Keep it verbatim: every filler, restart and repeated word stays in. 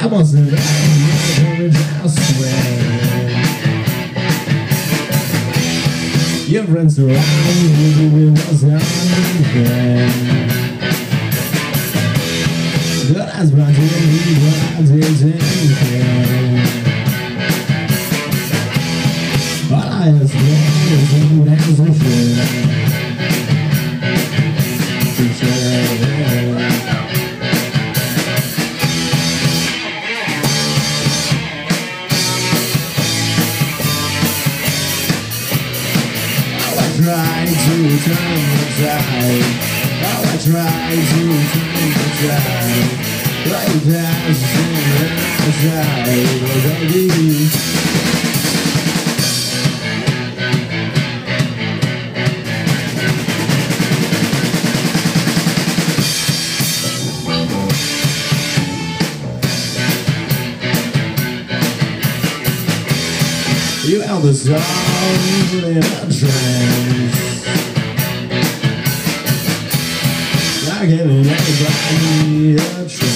I wasn't there, just wait. Your friends around you, it was nothing. But as much as I didn't care. All I asked was you dance and share. To share. I try to turn the tide. Oh, I try to turn the tide. Like dancing outside, oh baby. You held the song in a trance. I gave everybody a chance.